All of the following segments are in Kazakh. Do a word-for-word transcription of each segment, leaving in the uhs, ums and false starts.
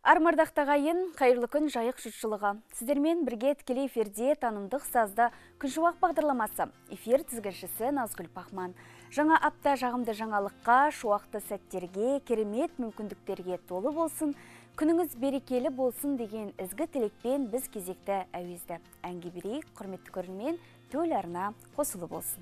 Армардақтағайын, қайырлы күн жайық жұртшылығы. Сіздермен бірге тікелей эфирде танымдық сазда күншуақ бағдарламасы. Эфир тізгіншісі Назгүл Пахман. Жаңа апта жағымды жаңалыққа, шуақты сәттерге, керемет мүмкіндіктерге толы болсын, күніңіз берекелі болсын деген ізгі тілекпен біз кезекті әуезді әнге берейік. Құрметті көрермен, төл арна қосылы болсын.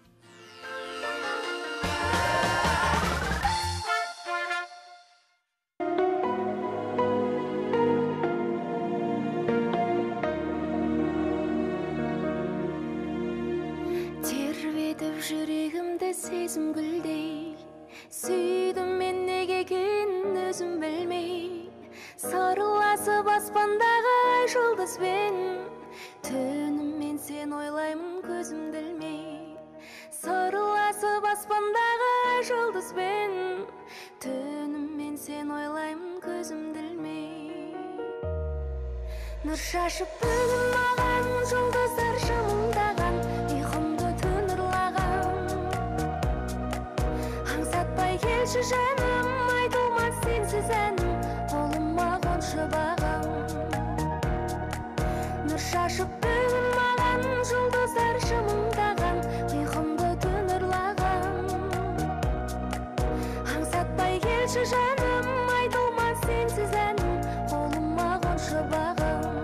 Жүрегімді сезім гүлдей, сүйдім мен неге екенін өзім білмей, сарыласып аспандағы ай жұлдызбен, түніммен сен ойлаймын көзімді ілмей. Сарыласып аспандағы ай жұлдызбен, түніммен сен ойлаймын көзімді ілмей. Нұр шашып бүгін маған жұлдыздар жымыңдаған, келші жаным, айтылмас сенсіз әнім, қолыма қоншы бағам. Нұр шашып бүгін маған жұлдыздар жымыңдаған, ұйқымды түн ұрлаған. Аңсатпай келші жаным, айтылмас сенсіз әнім, қолыма қоншы бағам.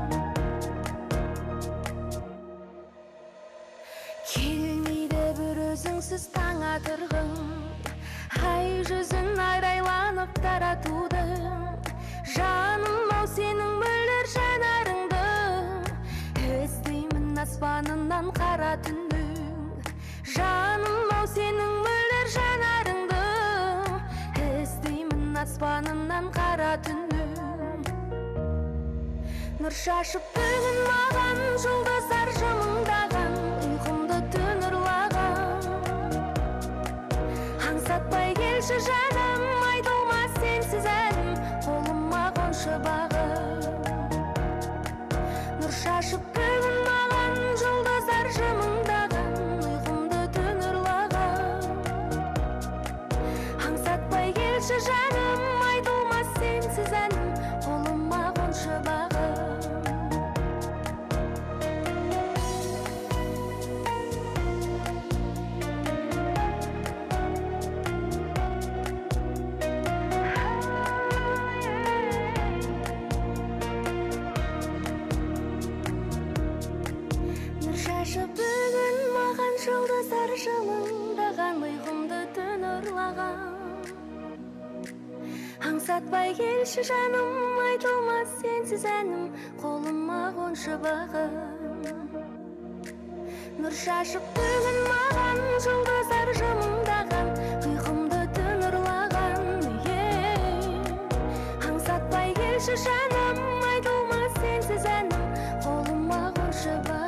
Келмейді бір өзіңсіз таң атырғым, ай жүзін айрайланып таратуды, жаным ау сенің мөлдір жанарыңды, іздеймін аспанынан қара түннің. Жаным ау сенің мөлдір жанарыңды, іздеймін аспанынан қара түннің. Нұр шашып бүгін маған жұлдыздар жымыңдаған, ұйқымды түн ұрлаған. Аңсатпай келші жаным, айтылмас сенсіз әнім, қолыма қоншы бағым. Нұр шашып бүгін маған жұлдыздар жымыңдаған, ұйқымды түн ұрлаған. Аңсатпай келші жаным, айтылмас сенсіз әнім, қолыма қоншы бағым. Бүгін маған жұлдыздар жымыңдаған, ұйқымды түн ұрлаған. Аңсатпай келші жаным, айтылмас сенсіз әнім, қолыма қоншы бағым. Нұр шашып бүгін маған жұлдыздар жымыңдаған, ұйқымды түн ұрлаған. Аңсатпай келші жаным, айтылмас сенсіз әнім, қолыма қоншы бағым.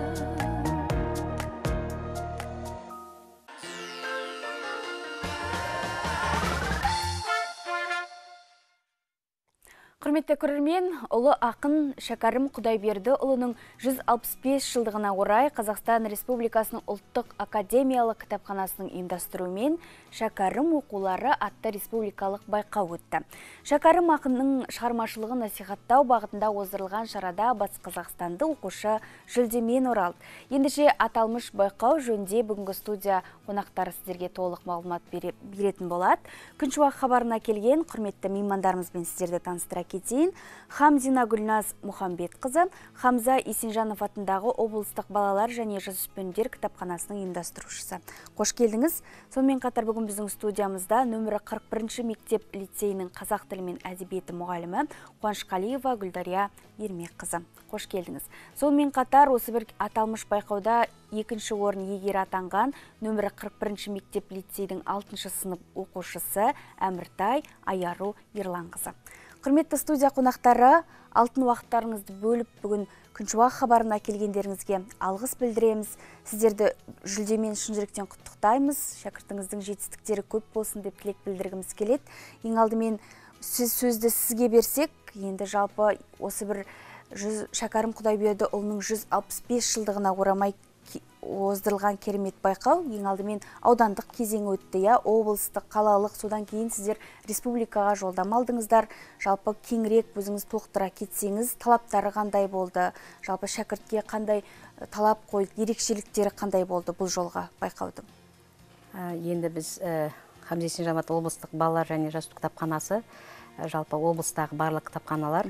Құрметті көрермен, ұлы ақын Шәкәрім Құдайбердіұлының жүз алпыс бес жылдығына орай Қазақстан Республикасының ұлттық академиялық кітапханасының ұйымдастыруымен Шәкәрім оқулары атты республикалық байқау өтті. Шәкәрім ақынның шығармашылығын насихаттау бағытында оздырылған шарада Батыс Қазақстанды оқушы жүлдемен оралды. Ендеше аталмыш байқау жөнінде бүгінгі студия қонақтары сіздерге толық мағлұмат беретін болады. Күншуақ хабарына келген құрметті меймандарымызбен сіздерді таныстыра кетейін. Хамзина Гүлназ Мұхамбетқызы, Хамза Есенжанов атындағы облыстық балалар және жасөспірімдер кітапханасының ұйымдастырушысы. Қош келдіңіз. Сонымен қатар бүгін біздің студиямызда нөмірі қырық бірінші мектеп лицейінің қазақ тілі мен әдебиеті мұғалімі Қуанышқалиева Гүлдария Ермекқызы. Қош келдіңіз. Сонымен қатар осы бір аталмыш байқауда екінші орын иегері атанған нөмірі қырық бірінші мектеп лицейдің алтыншы сынып оқушысы Әміртай Аяру Ерланқызы. Құрметті студия қонақтары, алтын уақыттарыңызды бөліп бүгін Күншуақ хабарына келгендеріңізге алғыс білдіреміз. Сіздерді жүлдемен шын жүректен құттықтаймыз. Шәкіртіңіздің жетістіктері көп болсын деп тілек білдіргіміз келеді. Ең алдымен сіз сөзді сізге берсек, енді жалпы осы бір Шәкәрім Құдайбердіұлының жүз алпыс бес жылдығына орамай оздырылған керемет байқау ең алдымен аудандық кезең өтті, я облыстық, қалалық, содан кейін сіздер республикаға жолдама алдыңыздар. Жалпы кеңірек өзіңіз толықтыра кетсеңіз, талаптары қандай болды? Жалпы шәкіртке қандай талап қойылды, ерекшеліктері қандай болды бұл жолға байқаудың? Енді біз Хамза Жамбат облыстық балалар және жас кітапханасы, жалпы облыстағы барлық кітапханалар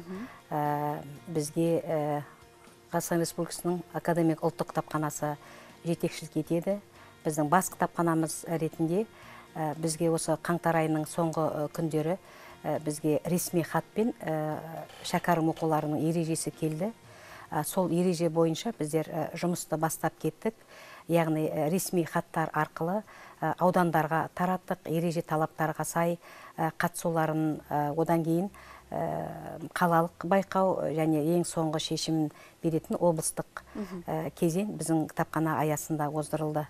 бізге Қазақстан Республикасының академик ұлттық кітапханасы жетекшілік етеді. Біздің бас кітапханамыз ретінде бізге осы қаңтар айының соңғы күндері бізге ресми хатпен шәкәрім оқуларының ережесі келді. Сол ереже бойынша біздер жұмысты бастап кеттік. Яғни ресми хаттар арқылы аудандарға тараттық, ереже талаптарға сай қатысуларын, одан кейін қалалық байқау және ең соңғы шешімін беретін облыстық кезең біздің кітапхана аясында оздырылды.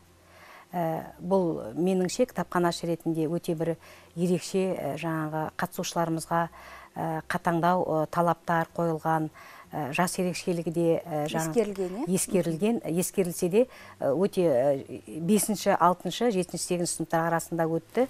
Бұл меніңше кітапханашы ретінде өте бір ерекше, жаңағы қатысушыларымызға қатаңдау талаптар қойылған, жас ерекшелігі де ескерілген, ескерілсе де өте бесінші, алтыншы, жетінші, сегізінші сыныптар арасында өтті.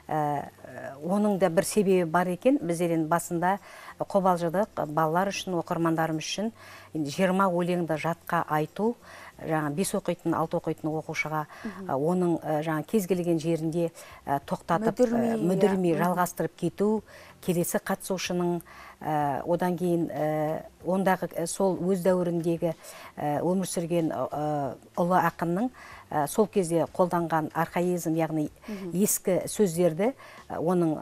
Оның да бір себебі бар екен. Біздерін басында қобалжыдық, балалар үшін, оқырмандарымыз үшін жиырма өлеңді жатқа айту, жаңа бес оқитын, алты оқитын оқушыға оның жаңа кез келген жерінде тоқтатып, мүдірмей жалғастырып кету, келесі қатысушының одан кейін ондағы сол өз дәуіріндегі өмір сүрген ұлы ақынның сол кезде қолданған архаизм, яғни ескі сөздерді оның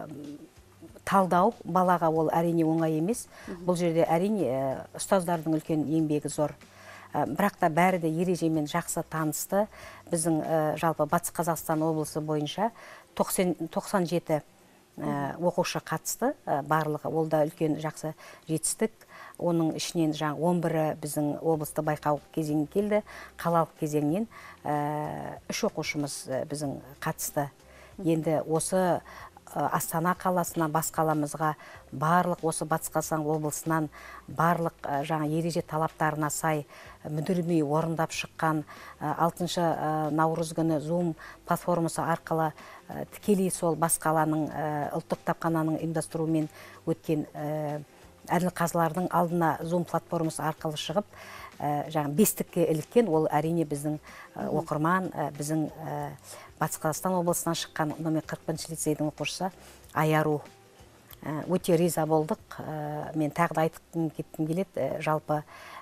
талдау балаға ол әрине оңай емес. Бұл жерде әрине ұстаздардың үлкен еңбегі зор. Бірақ та бәрі де ережемен жақсы танысты. Біздің жалпы Батыс Қазақстан облысы бойынша тоқсан жеті оқушы қатысты барлығы. Ол да үлкен жақсы жетістік. Оның ішінен жаңа он бірі біздің облысты байқау кезеңі келді. Қалалық кезеңнен үш оқушымыз біздің қатысты. Енді осы Астана қаласына, бас қаламызға барлық осы Батыс Қазақстан облысынан барлық жаңа ереже талаптарына сай мүдірмей орындап шыққан алтыншы наурыз күні Zoom платформасы арқылы тікелей сол бас қаланың ұлттық кітапхананың ұйымдастыруымен өткен әділқазылардың алдына Zoom платформасы арқылы шығып, жаңа бестікке іліккен, ол әрине біздің оқырман, біздің Батыс Қазақстан облысынан шыққан номер қырық бірінші лицейдің оқушысы Аяру. Өте риза болдық. Мен тағы да айтқым кеткім келеді. Жалпы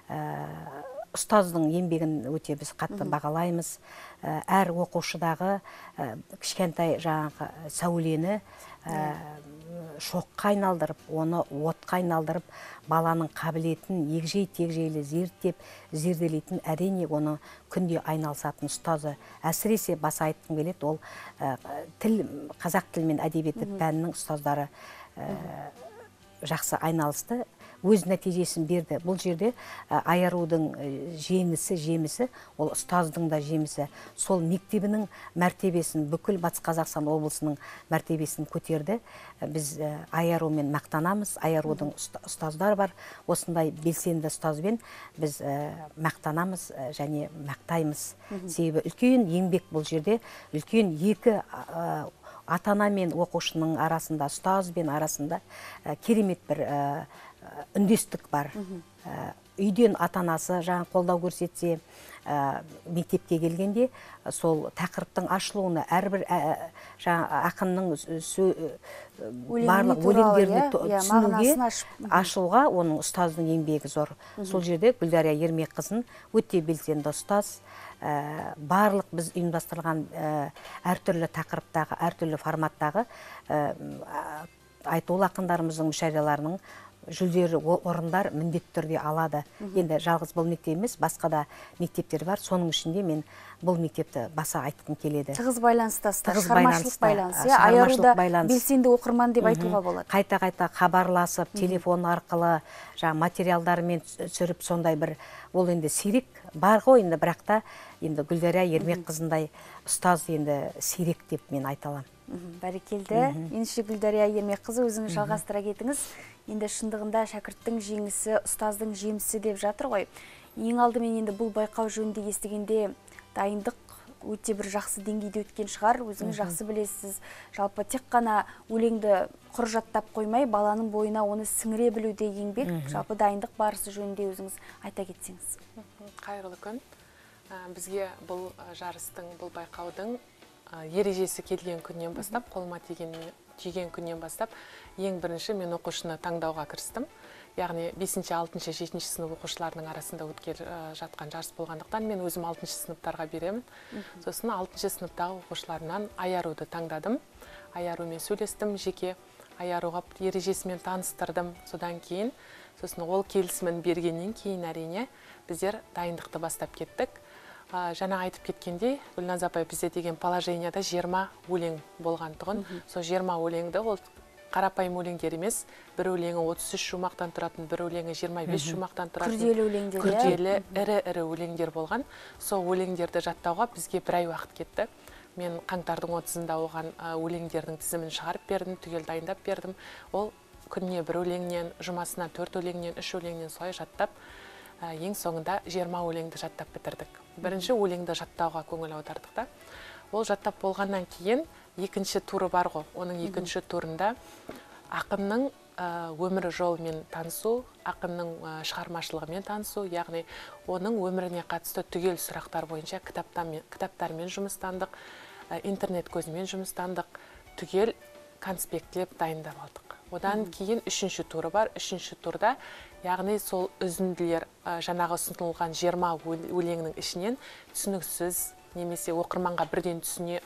ұстаздың еңбегін өте біз қатты бағалаймыз. Әр оқушыдағы кішкентай жаңағы сәулені шоққа айналдырып, оны отқа айналдырып, баланың қабілетін егжей-тегжейлі зерттеп, зерделейтін әрине оны күнде айналысатын ұстазы. Әсіресе баса айтқым келеді, ол тіл, қазақ тілі мен әдебиеті пәнінің ұстаздары жақсы айналысты, өз нәтижесін берді. Бұл жерде Аярудың жеңісі, жемісі, ол ұстаздың да жемісі. Сол мектебінің мәртебесін, бүкіл Батыс Қазақстан облысының мәртебесін көтерді. Біз Аярумен мақтанамыз. Аярудың ұстаздар бар. Осындай белсенді ұстазбен біз мақтанамыз және мақтаймыз. Себебі үлкен еңбек бұл жерде, үлкен екі ата-ана мен оқушының арасында, ұстаз бен арасында керемет бір үндестік бар. Үйден ата-анасы жаңа қолдау көрсетсе, мектепке келгенде сол тақырыптың ашылуына әрбір жаңа ақынның барлық өлеңдерді түсінуге, ашуға оның ұстаздың еңбегі зор. Сол жерде Гүлдария Ермекқызын өте белсенді ұстаз, барлық біз ұйымдастырылған әртүрлі тақырыптағы, әртүрлі форматтағы айтулы ақындарымыздың мүшәйраларының жүлделі орындар міндетті түрде алады. Енді жалғыз бұл мектеп емес, басқа да мектептер бар. Соның ішінде мен бұл мектепті баса айтқым келеді. Тығыз байланыстасыздар, шығармашылық байланыс. Аяруда белсенді оқырман деп айтуға болады. Қайта-қайта хабарласып, телефон арқылы, жаңа материалдарымен түсіріп, сондай бір, ол енді сирек бар ғой енді, бірақ та енді Гүлдария Ермекқызындай ұстаз енді сирек деп мен айта аламын. Бәрекелді. Ендеше Гүлдария Ермекқызы, өзіңіз жалғастыра кетіңіз. Енді шындығында шәкірттің жеңісі, ұстаздың жемісі деп жатыр ғой. Ең алдымен енді бұл байқау жөнінде естігенде дайындық өте бір жақсы деңгейде өткен шығар. Өзіңіз жақсы білесіз. Жалпы тек қана өлеңді құр жаттап қоймай, баланың бойына оны сіңіре білуде еңбек, жалпы дайындық барысы жөнінде өзіңіз айта кетсеңіз. Қайырлы күн. Бізге бұл жарыстың, бұл байқаудың ережесі келген күннен бастап, қолыма тиген күннен бастап, ең бірінші мен оқушыны таңдауға кірістім. Яғни бесінші, алтыншы, жетінші сынып оқушыларының арасында өткен жатқан жарыс болғандықтан мен өзім алтыншы сыныптарға беремін. Сосын алтыншы сыныптағы оқушыларынан Аяруды таңдадым. Аярумен сөйлестім жеке. Аяруға ережесімен таныстырдым. Содан кейін, сосын ол келісімін бергеннен кейін әрине біздер дайындықты бастап кеттік. Жаңа айтып кеткендей, Гүлназ апай бізде деген положенияда жиырма өлең болған тұғын. Сол жиырма өлеңді ол қарапайым өлеңдер емес, бір өлеңі отыз үш шумақтан тұратын, бір өлеңі жиырма бес шумақтан тұратын. Күрделі өлеңдер. Күрделі, ірі-ірі өлеңдер болған. Сол өлеңдерді жаттауға бізге бір ай уақыт кетті. Мен қаңтардың отызында оған өлеңдердің тізімін шығарып бердім, түгел дайындап бердім. Ол күніне бір өлеңнен, жұмасына төрт өлеңнен, үш өлеңнен солай жаттап, ең соңында жиырма өлеңді жаттап бітірдік. Бірінші өлеңді жаттауға көңіл аудардық та. Ол жаттап болғаннан кейін екінші туры бар ғой. Оның екінші турында ақынның өмірі жолымен танысу, ақынның шығармашылығымен танысу, яғни оның өміріне қатысты түгел сұрақтар бойынша кітаптармен жұмыстандық, интернет көзімен жұмыстандық, түгел конспектлеп дайындап алдық. Одан кейін үшінші туры бар. Үшінші турда, яғни сол үзінділер жаңағы ұсынылған жиырма өлеңнің ішінен түсініксіз, немесе оқырманға бірден түсіне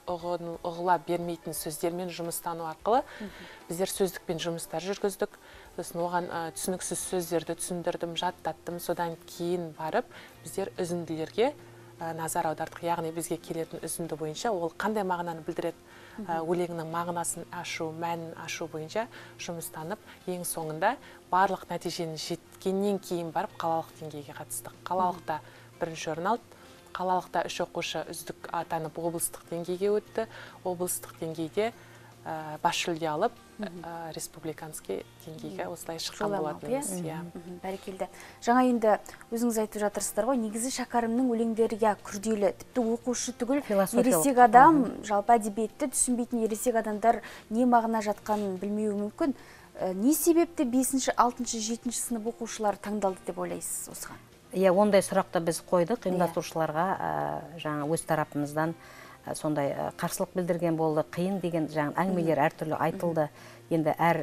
ұғыла бермейтін сөздермен жұмыстану арқылы біздер сөздікпен жұмыстар жүргіздік. Сосын оған түсініксіз сөздерді түсіндірдім, жаттаттым. Содан кейін барып біздер үзінділерге назар аудардық. Яғни бізге келетін үзінді бойынша ол қандай мағынаны білдіреді, өлеңнің мағынасын ашу, мәнін ашу бойынша жұмыстанып, ең соңында барлық нәтижені жеткеннен кейін барып қалалық деңгейге қатыстық. Қалалықта бірінші орын алды. Қалалықта үш оқушы үздік атанып облыстық деңгейге өтті. Облыстық деңгейде бас жүлде алып, республиканский деңгейге осылай шыққан болатынбыз. Бәрекелді. Жаңа енді өзіңіз айтып жатырсыздар ғой, негізі Шәкәрімнің өлеңдері күрделі, тіпті оқушы түгіл, ересек адам, жалпы әдебиетті түсінбейтін ересек адамдар не мағына жатқанын білмеуі мүмкін. Не себепті бесінші, алтыншы, жетінші сынып оқушылары таңдалды деп ойлайсыз осыған? Иә, ондай сұрақты біз қойдық, ұйымдастырушыларға жаңа өз тарапымыздан сондай қарсылық білдірген болды, қиын деген жаңа әңгімелер әртүрлі айтылды. Енді әр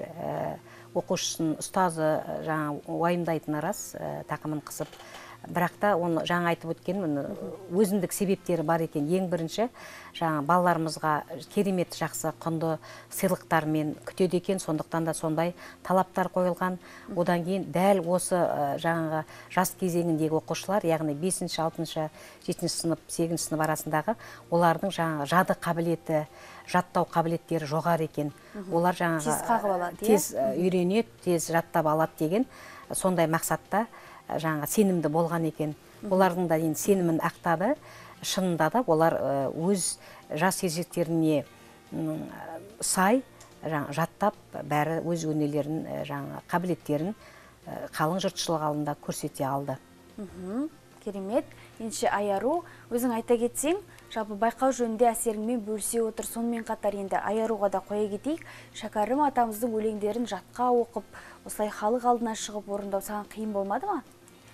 оқушысын ұстазы жаңа уайымдайтыны рас, тақымын қысып. Бірақ та оны жаңа айтып өткен өзіндік себептері бар екен. Ең бірінші жаңа балаларымызға керемет жақсы құнды сыйлықтармен күтеді екен, сондықтан да сондай талаптар қойылған. Одан кейін дәл осы жаңағы жас кезеңіндегі оқушылар, яғни бесінші, алтыншы, жетінші сынып, сегізінші сынып арасындағы олардың жаңағы жады қабілеті, жаттау қабілеттері жоғары екен. Олар жаңағы тез үйренеді, тез жаттап алады деген сондай мақсатта жаңа сенімді болған екен. Олардың да енді сенімін ақтады. Шынында да олар өз жас ерекшеліктеріне сай жаттап, бәрі өз өнерлерін, жаңа қабілеттерін қалың жұртшылық алдында көрсете алды. Керемет. Ендеше Аяру, өзің айта кетсең, жалпы байқау жөнінде әсеріңмен бөлісе отыр. Сонымен қатар енді Аяруға да қоя кетейік. Шәкәрім атамыздың өлеңдерін жатқа оқып, осылай халық алдына шығып орындау саған қиын болмады ма?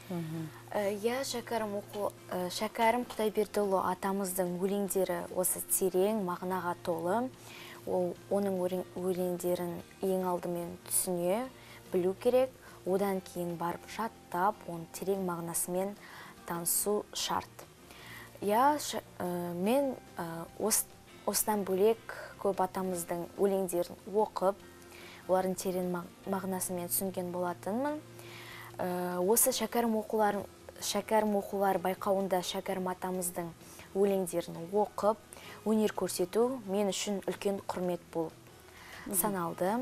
Иә, Шәкәрім оқу, Шәкәрім Құдайбердіұлы атамыздың өлеңдері осы терең, мағынаға толы. Оның өлеңдерін ең алдымен түсіне білу керек, одан кейін барып жаттап, оның терең мағынасымен танысу шарт. Иә, мен осыдан бөлек көп атамыздың өлеңдерін оқып, олардың терең мағынасымен түсінген болатынмын. Осы Шәкәрім оқулары байқауында Шәкәрім атамыздың өлеңдерін оқып, өнер көрсету мен үшін үлкен құрмет болып саналды.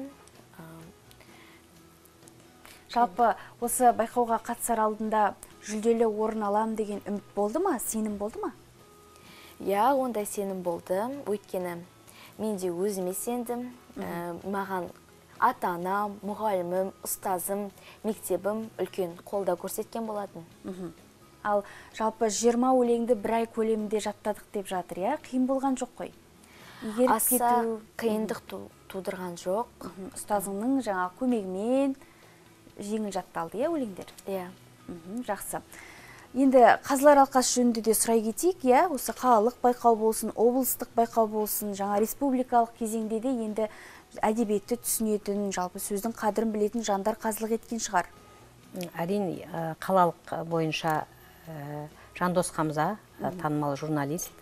Жалпы осы байқауға қатысар алдында жүлделі орын алам деген үміт болды ма, сенім болды ма? Иә, ондай сенім болды. Өйткені мен де өзіме сендім. Маған ата-анам, мұғалімім, ұстазым, мектебім үлкен қолда көрсеткен болатын. Ал жалпы жиырма өлеңді бір ай көлемінде жаттадық деп жатыр, я? Қиын болған жоқ қой? Аса қиындық тудырған жоқ. Ұстазыңның жаңа көмегімен жеңіл жатталды, я, өлеңдер? Иә. Жақсы. Енді қазылар алқасы жөнінде де сұрай кетейік, я? Осы қалалық байқау болсын, облыстық байқау болсын, жаңа республикалық кезеңде де енді әдебиетті түсінетін, жалпы сөздің қадірін білетін жандар қазылық еткен шығар. Әрине, қалалық бойынша Жандос Хамза, танымал журналист,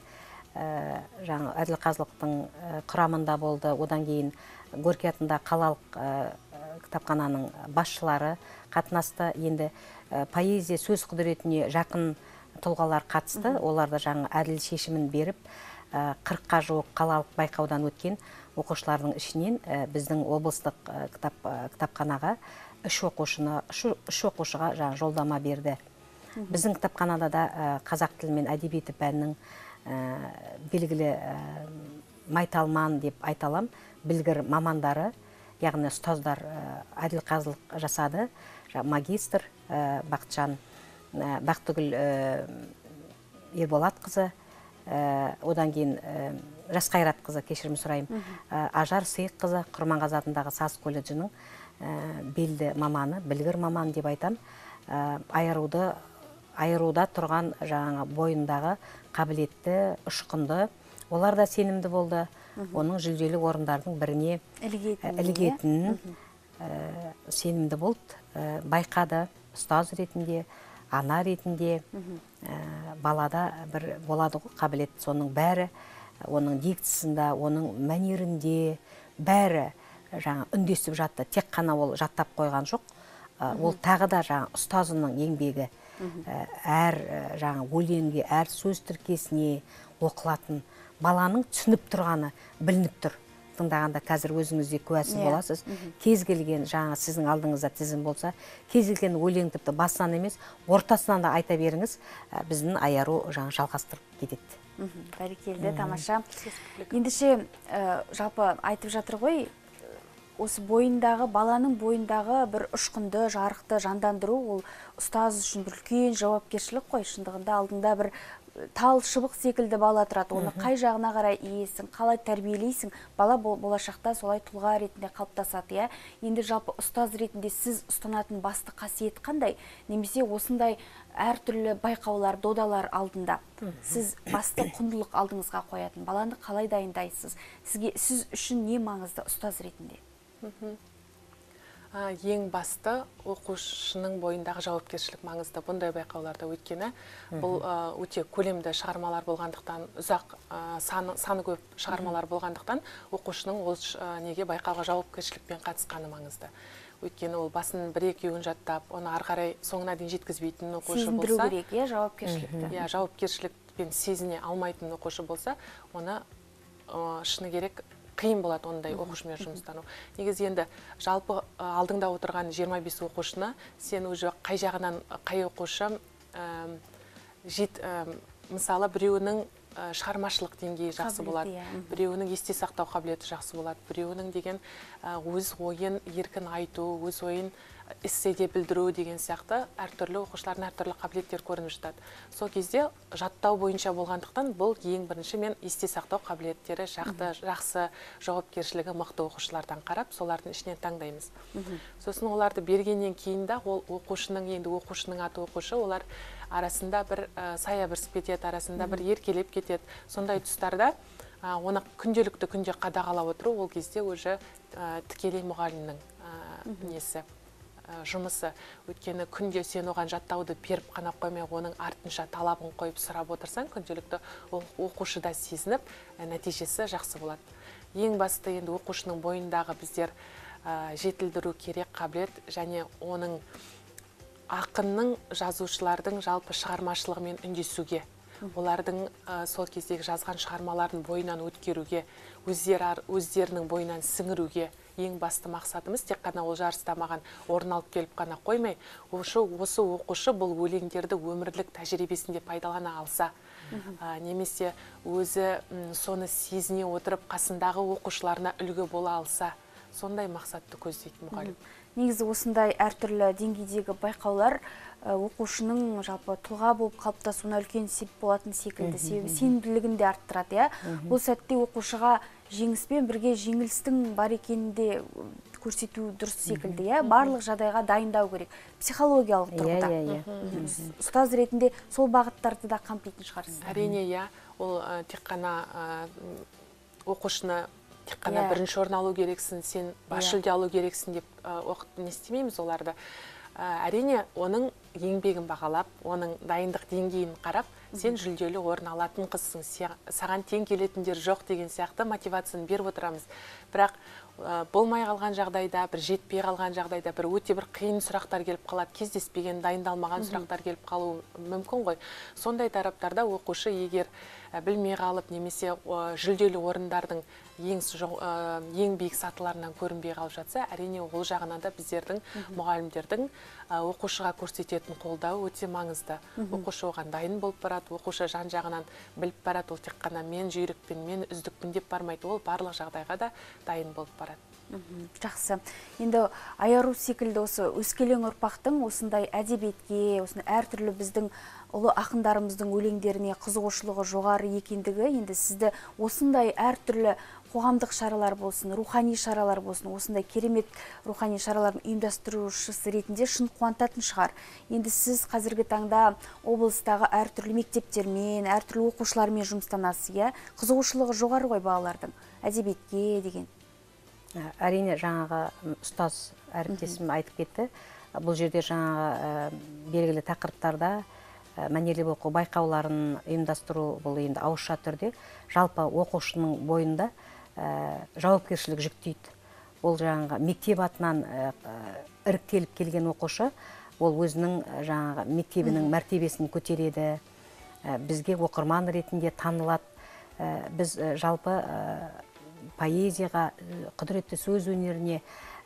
жаңа әділқазылықтың құрамында болды. Одан кейін Горький атында қалалық кітапхананың басшылары қатынасты. Енді поэзия сөз құдіретіне жақын тұлғалар қатысты. Оларда жаңа әділ шешімін беріп, қырыққа жуық қалалық байқаудан өткен оқушылардың ішінен біздің облыстық кітапханаға үш оқушыны, үш оқушыға жаңа жолдама берді. Біздің кітапханада да қазақ тілі мен әдебиеті пәнінің белгілі майталман деп айталам, білгір мамандары, яғни ұстаздар әділқазылық жасады. Магистр Бақытжан Бақтыгүл Ерболатқызы, одан кейін Жасқайратқызы, кешірім сұрайым, Ажар Сыйыққызы, Құрманғазы атындағы Саз колледжінің белді маманы, білгір маман деп айтам. Айыруды айыруда тұрған жаңа бойындағы қабілетті, ұшқынды, олар да сенімді болды. Оның жүлделі орындардың біріне ілігетін сенімді болды. Байқады, ұстаз ретінде, ана ретінде балада бір болады ғой қабілет. Соның бәрі, оның дикциясында, оның мәнерінде бәрі жаңа үндесіп жатты. Тек қана ол жаттап қойған жоқ. Ол тағы да жаңа ұстазының еңбегі. Әр жаңа өлеңге, әр сөз тіркесіне оқылатын баланың түсініп тұрғаны білініп тұр. Тыңдағанда қазір өзіңізде куәсі боласыз. Кез келген жаңа сіздің алдыңызда тізім болса, кез келген өлең тіпті басынан емес, ортасынан да айта беріңіз, біздің аяру жаңа жалғастырып кетеді. Бәрекелді, тамаша. Ендеше жалпы айтып жатыр ғой, осы бойындағы, баланың бойындағы бір ұшқынды, жарықты жандандыру, ол ұстаз үшін бір үлкен жауапкершілік қой. Шындығында алдыңда бір тал шыбық секілді бала тұрады. Оны қай жағына қарай иесің, қалай тәрбиелейсің, бала болашақта солай тұлға ретінде қалыптасады, я? Енді жалпы ұстаз ретінде сіз ұстанатын басты қасиет қандай? Немесе осындай әртүрлі байқаулар, додалар алдында сіз басты құндылық алдыңызға қоятын, баланы қалай дайындайсыз? Сізге, сіз үшін не маңызды ұстаз ретінде? Ең басты оқушының бойындағы жауапкершілік маңызды бұндай байқауларда, өйткені бұл өте көлемді шығармалар болғандықтан, ұзақ саны көп шығармалар болғандықтан, оқушының ол неге байқауға жауапкершілікпен қатысқаны маңызды. Өйткені ол басын бір-екеуін жаттап, оны ары қарай соңына дейін жеткізбейтін оқушы болса, сезіндіру керек, иә, жауапкершілікті. Иә, жауапкершілікпен сезіне алмайтын оқушы болса, оны шыны керек қиын болады ондай оқушымен жұмыстану. Негізі енді жалпы алдыңда отырған жиырма бес оқушыны сен уже қай жағынан қай оқушы жет, мысалы біреуінің шығармашылық деңгейі жақсы болады, біреуінің есте сақтау қабілеті жақсы болады, біреуінің деген өз ойын еркін айту, өз ойын эсседе білдіру деген сияқты әртүрлі оқушылардың әртүрлі қабілеттер көрініп жатады. Сол кезде жаттау бойынша болғандықтан бұл ең бірінші мен есте сақтау қабілеттері жақты, жақсы, жауапкершілігі мықты оқушылардан қарап, солардың ішінен таңдаймыз. Сосын оларды бергеннен кейін де ол оқушының, енді оқушының аты оқушы, олар арасында бір сая бірсіп кетеді, арасында бір еркелеп кетеді. Сондай тұстарда оны күнделікті күнде қадағалап отыру, ол кезде уже тікелей мұғалімнің несі жұмысы. Өйткені күнде сен оған жаттауды беріп қана қоймай, оның артынша талабын қойып сұрап отырсаң, күнделікті оқушыда сезініп, нәтижесі жақсы болады. Ең басты енді оқушының бойындағы біздер жетілдіру керек қабілет, және оның ақынның, жазушылардың жалпы шығармашылығымен үндесуге. олардың сол кездегі жазған шығармаларын бойынан өткеруге, өздерінің бойынан сіңіруге ең басты мақсатымыз тек қана ол жарыста маған орын алып келіп қана қоймай, осы оқушы бұл өлеңдерді өмірлік тәжірибесінде пайдалана алса, немесе өзі соны сезіне отырып қасындағы оқушыларына үлгі бола алса, сондай мақсатты көздейтін мұғалім. Негізі осындай әртүрлі деңгейдегі байқаулар оқушының жалпы тұлға болып қалыптасуына үлкен сеп болатын секілді, себебі сенімділігін де арттырады. Бұл сәтте оқушыға жеңіспен бірге жеңілістің бар екенінде көрсету дұрыс секілді. Барлық жағдайға дайындау керек. Психологиялық тұрғыда. Ұстаз ретінде сол бағыттарды да қамтитын шығарсыз. Әрине, иә, ол тек қана оқушыны тек қана бірінші орын алу керексің, сен бас жүлде алу керексің деп не істемейміз оларды. Әрине, оның еңбегін бағалап, оның дайындық деңгейін қарап, сен жүлделі орын алатын қызсың, саған тең келетіндер жоқ деген сияқты мотивацияны беріп отырамыз. Бірақ болмай қалған жағдайда, бір жетпей қалған жағдайда, бір өте бір қиын сұрақтар келіп қалады, кездеспеген, дайындалмаған сұрақтар келіп қалуы мүмкін ғой. Сондай тараптарда оқушы егер білмей қалып, немесе жүлделі орындардың ең биік сатыларынан көрінбей қалып жатса, әрине ол жағынан да біздердің мұғалімдердің оқушыға көрсететін қолдауы өте маңызды. Оқушы оған дайын болып барады, оқушы жан жағынан біліп барады, ол тек қана мен жүйрікпін, мен үздікпін деп бармайды, ол барлық жағдайға да дайын болып барады. Жақсы. Енді Аяру секілді осы өскелең ұрпақтың осындай әдебиетке, осындай әртүрлі біздің ұлы ақындарымыздың өлеңдеріне қызығушылығы жоғары екендігі, енді сізді осындай әртүрлі қоғамдық шаралар болсын, рухани шаралар болсын, осындай керемет рухани шаралардың ұйымдастырушысы ретінде шын қуантатын шығар. Енді сіз қазіргі таңда облыстағы әртүрлі мектептермен, әртүрлі оқушылармен жұмыстанасыз, қызығушылығы жоғары ғой балалардың әдебиетке деген. Әрине, жаңағы ұстаз әріптесім айтып кетті. Бұл жерде жаңағы белгілі тақырыптарда мәнерлеп оқу байқауларын ұйымдастыру, бұл енді ауызша түрде жалпы оқушының бойында жауапкершілік жүктейді. Ол жаңағы мектеп атынан іріктеліп келген оқушы, ол өзінің жаңағы мектебінің мәртебесін көтереді, бізге оқырман ретінде танылады. Біз жалпы поэзияға, құдіретті сөз өнеріне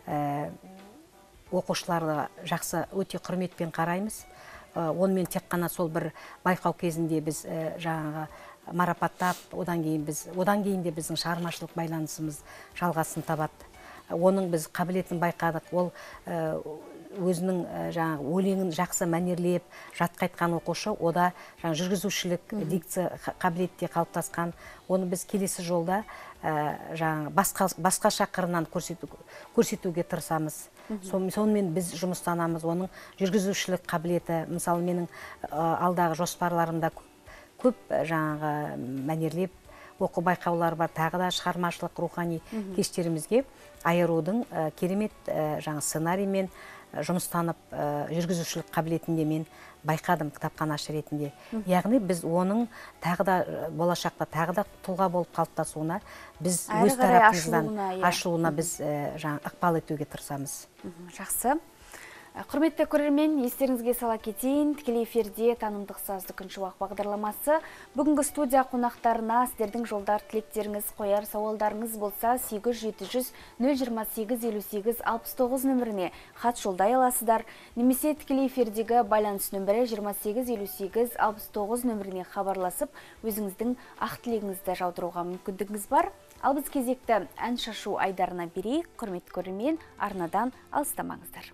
оқушыларға жақсы өте құрметпен қараймыз. Онымен тек қана сол бір байқау кезінде біз жаңағы марапаттап, одан кейін біз, одан кейін де біздің шығармашылық байланысымыз жалғасын табады. Оның біз қабілетін байқадық. Ол өзінің жаңағы өлеңін жақсы мәнерлеп жатқа айтқан оқушы, ода жаңағы жүргізушілік дикция қабілетте қалыптасқан. Оны біз келесі жолда жаңағы басқаша қырынан көрсетуге тырысамыз. Сонымен біз жұмыстанамыз. Оның жүргізушілік қабілеті, мысалы менің алдағы жоспарларымда көп жаңағы мәнерлеп оқу байқаулары бар, тағы да шығармашылық рухани кештерімізге Аярудың керемет жаңа сценариймен жұмыстанып, жүргізушілік қабілетінде мен байқадым кітапханашы ретінде. Яғни біз оның тағы да болашақта тағы да тұлға болып қалыптасуына, біз өз тарапымыздан ашылуына біз ықпал етуге тырысамыз. Жақсы. Құрметті көрермен, естеріңізге сала кетейін, тікелей эфирде танымдық сазды күн шуақ бағдарламасы. Бүгінгі студия қонақтарына сіздердің жолдар тілектеріңіз, қояр сауалдарыңыз болса, сегіз жеті жүз нөл жиырма сегіз елу сегіз алпыс тоғыз нөміріне хат жолдай аласыздар. Немесе тікелей эфирдегі байланыс нөмірі жиырма сегіз елу сегіз алпыс тоғыз нөміріне хабарласып, өзіңіздің ақ тілегіңізді жаудыруға мүмкіндігіңіз бар. Ал біз кезекті ән шашу айдарына берейік. Құрметті көрермен, арнадан алыстамаңыздар.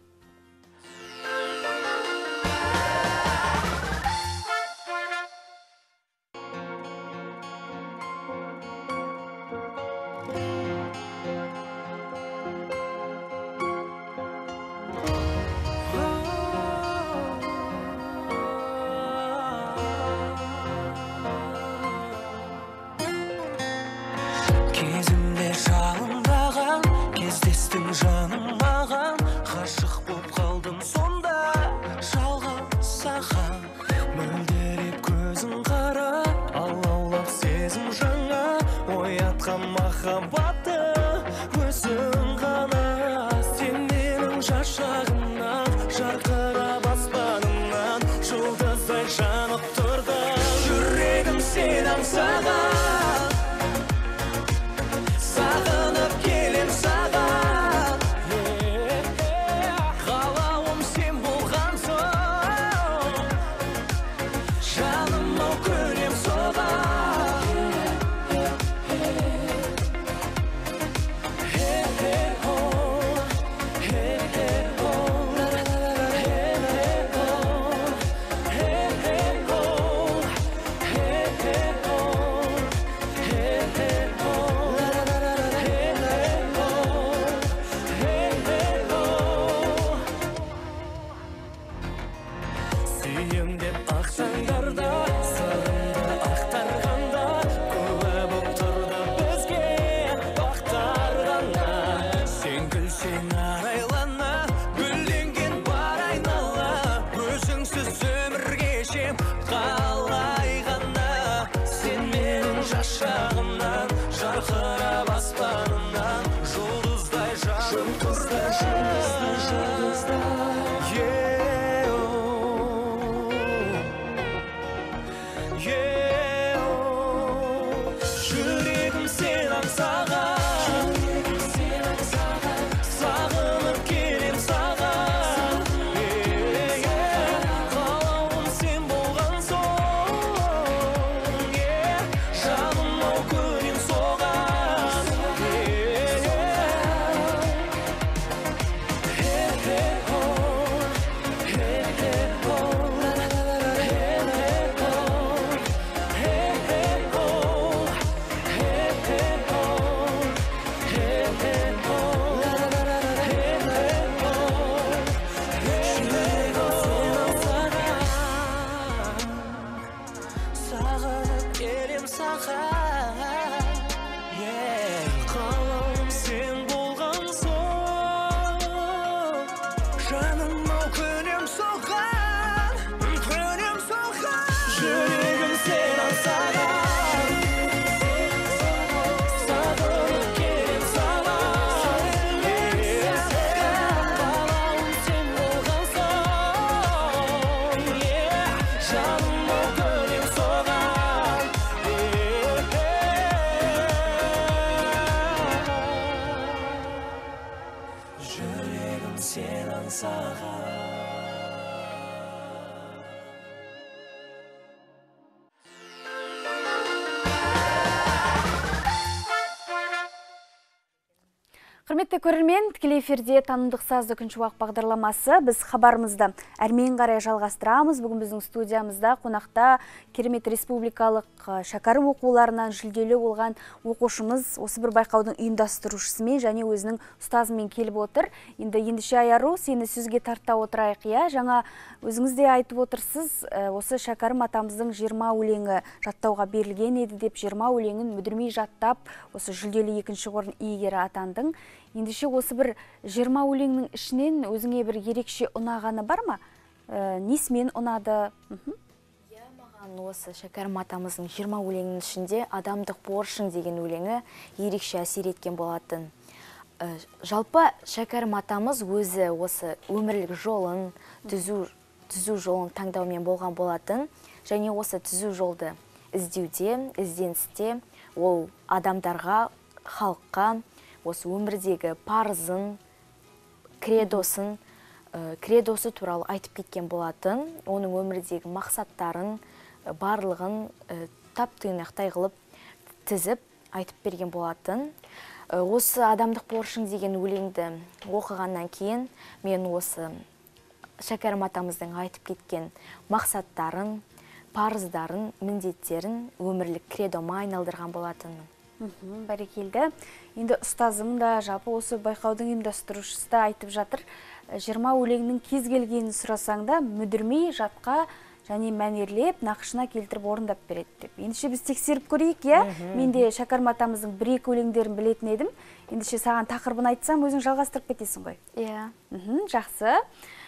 Кезімде жалындаған, кездестің жаным маған, ғашық боп қалдым сонда, жалғыз саған. Мөлдіреп көзің қара, алаулап сезім жаңа, оятқан махаббатты өзің ғана. Сен менің шашағымнан, жарқырап аспанымнан, жұлдыздай жанып тұрдың. Жүрек сүйем деп ақсаңдарда, сырымды ақтарғанда, куә боп тұрды бізге бақтар ғана. Сен күлсең арайлана, гүлденген бар айнала, өзіңсіз өмір кешем қалай ғана. Сен менің жашағымнан, жарқырап аспанымнан, жұлдыздай жаным тұрды. Жүрегім сен аңсаған, сағынып келем саған. Қалауым сен болған соң, жаным-ау көнем соған. Сағынып келем саған, қалауым сен болған соң, жаным-ау көнем соған, көнем соған. Жүрегім сен аңсаған, сағынып келем саған, қалауым сен болған соң, жаным-ау көнем соған. Жүрегім сен аңсаған. Құрметті көрермен, тікелей эфирде танымдық сазды күн шуақ бағдарламасы. Біз хабарымызды әрмен қарай жалғастырамыз. Бүгін біздің студиямызда қонақта керемет республикалық шәкәрім оқуларынан жүлделі болған оқушымыз осы бір байқаудың ұйымдастырушысымен және өзінің ұстазымен келіп отыр. Енді ендеше Аяру, сені сөзге тарта отырайық. Я, жаңа өзіңіз де айтып отырсыз, осы шәкәрім атамыздың жиырма өлеңі жаттауға берілген еді деп, жиырма өлеңін мүдірмей жаттап, осы жүлделі екінші орын иегері атандың. Ендеше осы бір жиырма өлеңнің ішінен өзіңе бір ерекше ұнағаны бар ма? Ә, несімен ұнады? Иә, маған осы шәкәрім атамыздың жиырма өлеңінің ішінде адамдық борышың деген өлеңі ерекше әсер еткен болатын. Ә, жалпы шәкәрім атамыз өзі осы өмірлік жолын, түзу, түзу жолын таңдаумен болған болатын. Және осы түзу жолды іздеуде, ізденісте ол адамдарға, халыққа осы өмірдегі парызын, кредосын, кредосы туралы айтып кеткен болатын. Оның өмірдегі мақсаттарын, барлығын тап-тұйнақтай қылып тізіп айтып берген болатын. Осы адамдық борышың деген өлеңді оқығаннан кейін мен осы шәкәрім атамыздың айтып кеткен мақсаттарын, парыздарын, міндеттерін өмірлік кредома айналдырған болатынмын. Бәрекелді. Енді ұстазым да, жалпы осы байқаудың ұйымдастырушысы да айтып жатыр. жиырма өлеңнің кез келгенін сұрасаң да мүдірмей жатқа және мәнерлеп, нақышына келтіріп орындап береді деп. Ендеше біз тексеріп көрейік, я? Мен де шәкәрім атамыздың бір-екі өлеңдерін білетін едім. Ендеше саған тақырыбын айтсам, өзің жалғастырып кетесің ғой. Иә. Жақсы.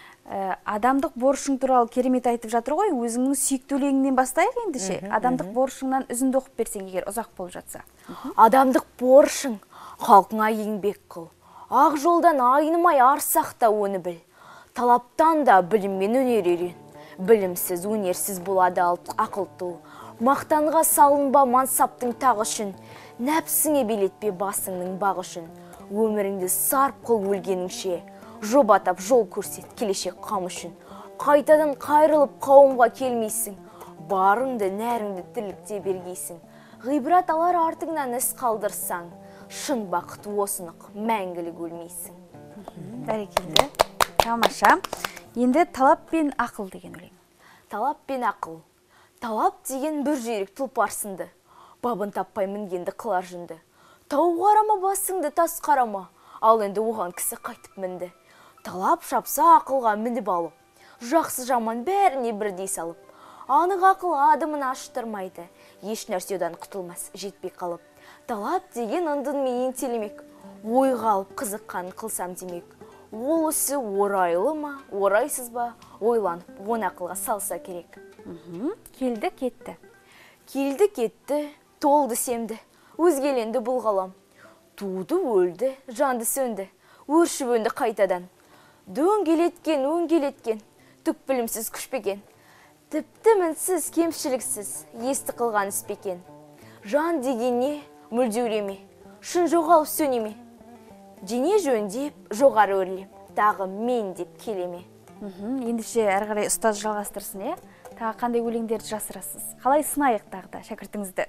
Адамдық борышың туралы керемет айтып жатыр ғой, өзіңнің сүйікті өлеңінен бастайық ендеше. Адамдық борышыңнан үзінді оқып берсең егер ұзақ болып жатса. Адамдық борышың халқыңа еңбек қыл. Ақ жолдан айнымай арсақ та оны біл. Талаптан да біліммен өнер үйрен. Білімсіз, өнерсіз болады ақыл тұл. Мақтанға салынба мансаптың тағы үшін. Нәпсіңе белетпе басыңның бағы үшін. Өміріңді сарп қыл өлгеніңше. Жобатап жол көрсет келешек қам үшін. Қайтадан қайрылып қауымға келмейсің. Барыңды, нәріңді тірлікте бергейсің. Ғибрат алар артыңнан іс қалдырсаң, шын бақыт осынық, мәңгілік өлмейсің. Бәрекелді. Тамаша. Енді талап пен ақыл деген өлең. Талап пен ақыл. Талап деген бір жүйрік тұлпарсынды. Бабын таппай мінгенді қылар жүнді. Тау қарама басыңды тас қарама. Ал енді оған кісі қайтып мінді. Талап шапса ақылға мініп алып. жақсы жаман бәріне бірдей салып, анық ақыл адымын аштырмайды, еш нәрседен құтылмас жетпей қалып. Талап деген ындын мен ентелемек, ойға алып қызыққан қылсам демек. Ол ісі орайлы ма, орайсыз ба, ойланып, он ақылға салса керек. Келді, кетті. Келді, кетті, толды семді, өзгеленді бұл ғалам. Туды, өлді, жанды сөнді, өршіп өнді қайтадан. Дөңгелеткен, өңгелеткен, түк білімсіз күшпеген. Тіпті мінсіз, кемшіліксіз, есті қылған іспекен. Жан деген не, мүлдеулеме, шын жоғалып сөнеме. Дене жөндеп, жоғары өрлеп, тағы мен деп келеме. Ендіше әрі қарай ұстаз жалғастырсын, е? Тағы қандай өлеңдерді жасырасыз? Қалай сынайық тағы да шәкіртіңізді?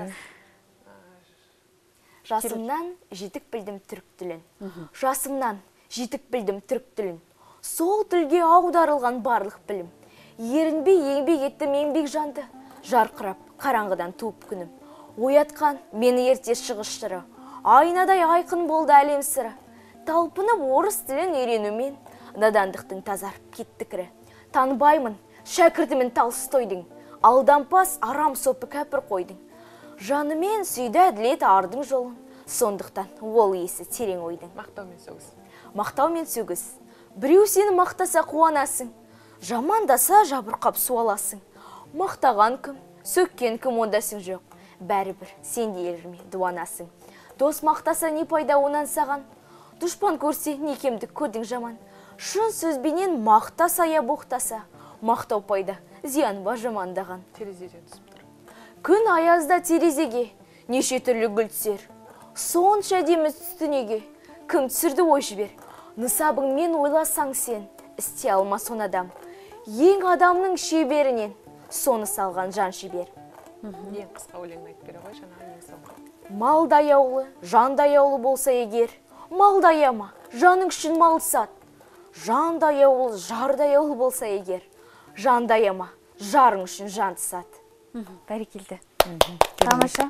Жасымнан жетік білдім түрік тілін. Жасымнан жетік білдім түрік тілін. Сол тілге аударылған барлық білім. Ерінбей еңбек еттім еңбек жанды. Жарқырап, қараңғыдан туып күнім. Оятқан мені ерте шығыштыры. Айнадай айқын болды әлем сыры. Талпынып орыс тілін үйренумен надандықтың тазарып кетті кірі. Танбаймын, шәкіртімін Толстойдың. Алдампас арам сопы кәпір қойдың. Жанымен сүйді әділет ардың жолын. Сондықтан ол есі терең ойдың. Мақтау мен сөгіс. Мақтау мен сөгіс. Біреу сені мақтаса қуанасың. Жамандаса жабырқап суаласың. Мақтаған кім, сөккен кім ондасың жоқ. Бәрібір сен де елірме дуанасың. Дос мақтаса не пайда онан саған. Дұшпан көрсе не кемдік көрдің жаман. Шын сөзбенен мақтаса я боқтаса. Мақтау пайда, зиян ба жамандаған. Терезеден түсіп тұр. Күн аязда терезеге, неше түрлі гүл түсер. Сонша әдемі түсті неге, кім түсірді ой жібер. Нысабыңмен ойласаң сен, істе алма сон адам. Ең адамның шеберінен, соны салған жан шебер. Ең қысқа өлеңін айтып бере ғой, жаңағы ең соңғы. Малдаяулы, жандаяулы болса егер, малдаяма, жаның үшін мал сат. Жандаяулы, жардаяулы болса егер, жандаяма, жарың үшін жанды сат. Бәрекелді. Тамаша.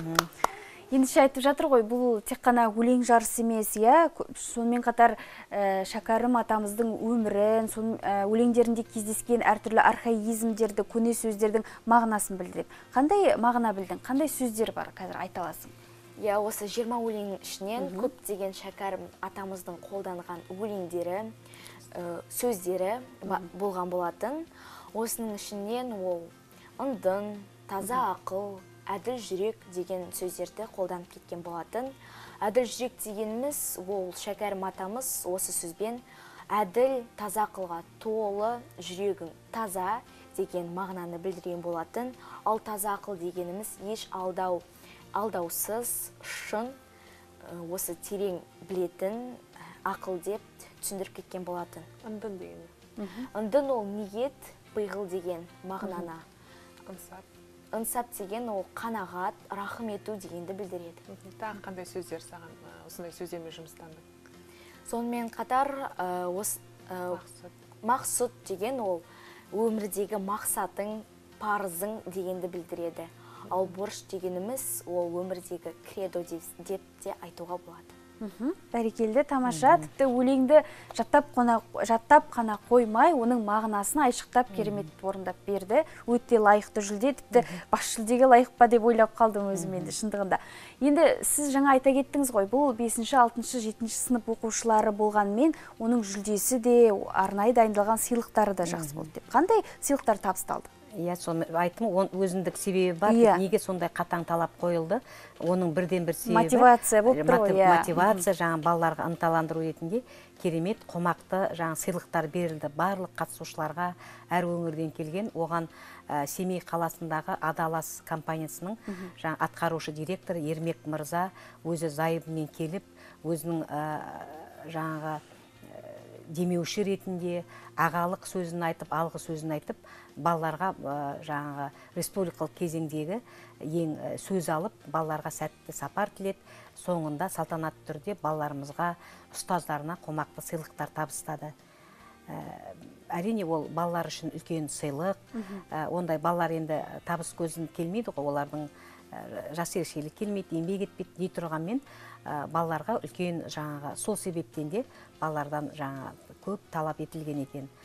Ендіше айтып жатыр ғой, бұл тек қана өлең жарысы емес, иә? Сонымен қатар Шәкәрім атамыздың өмірін, өлеңдерінде кездескен әртүрлі архаизмдерді, көне сөздердің мағынасын білдіреді. Қандай мағына білдің? Қандай сөздер бар? Қазір айта аласың. Я осы жиырма өлеңнің ішінен көптеген Шәкәрім атамыздың қолданған өлеңдері, сөздері болған болатын. Осының ішінен ол ындын, таза ақыл, әділ жүрек деген сөздерді қолданып кеткен болатын. Әділ жүрек дегеніміз, ол Шәкәрім атамыз осы сөзбен әділ, таза ақылға толы, жүрегің таза деген мағынаны білдірген болатын. Ал таза ақыл дегеніміз еш алдау, алдаусыз, шын, осы терең білетін ақыл деп түсіндіріп кеткен болатын. Ындын деген. Ындын ол ниет, пиғыл деген мағынана. Ынсап. Ынсап деген ол қанағат, рахым ету дегенді білдіреді. Тағы қандай сөздер саған осындай сөздермен жұмыстандың? Сонымен қатар мақсұт деген ол өмірдегі мақсатың, парызың дегенді білдіреді. Ал борыш дегеніміз ол өмірдегі кредо деп те айтуға болады. Бәрекелді, тамаша. Тіпті өлеңді жаттап қана қоймай, оның мағынасын айшықтап керемет орындап берді. Өте лайықты жүлде, тіпті бас жүлдеге лайық па деп ойлап қалдым өзім енді шындығында. Енді сіз жаңа айта кеттіңіз ғой, бұл бесінші, алтыншы, жетінші сынып оқушылары болғанмен, оның жүлдесі де арнайы дайындалған сыйлықтары да жақсы болды деп. Қандай сыйлықтар табысталды? Иә, соны айттым, өзіндік себебі бар, неге сондай қатаң талап қойылды, оның бірден бір себебі мотивация болып тұр ғой. Мотивация, жаңа балаларға ынталандыру ретінде керемет қомақты жаңа сыйлықтар берілді барлық қатысушыларға, әр өңірден келген. Оған Семей қаласындағы Адалас компаниясының жаңа атқарушы директоры Ермек мырза өзі зайыбымен келіп, өзінің жаңағы демеуші ретінде ағалық сөзін айтып, алғы сөзін айтып, балаларға жаңағы республикалық кезеңдегі ең сөз алып, балаларға сәтті сапар тіледі. Соңында салтанатты түрде балаларымызға, ұстаздарына қомақты сыйлықтар табыстады. Әрине ол балалар үшін үлкен сыйлық. Ондай балалар енді табыс көзін келмейді ғой, олардың жас ерекшелік келмейді, еңбек етпейді дей тұрғанмен, балаларға үлкен жаңағы сол себептен де балалардан жаңа көп талап етілген екен.